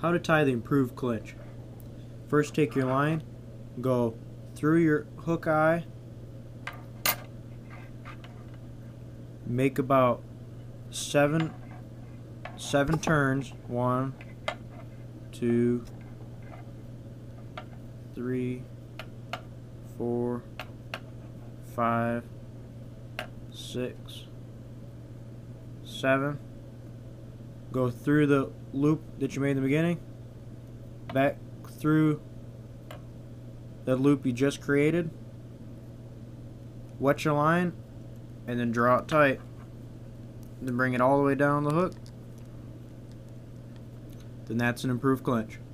How to tie the improved clinch. First, take your line, go through your hook eye, make about seven turns. 1, 2, 3, 4, 5, 6, 7. Go through the loop that you made in the beginning, back through the loop you just created, wet your line, and then draw it tight. Then bring it all the way down the hook. Then that's an improved clinch.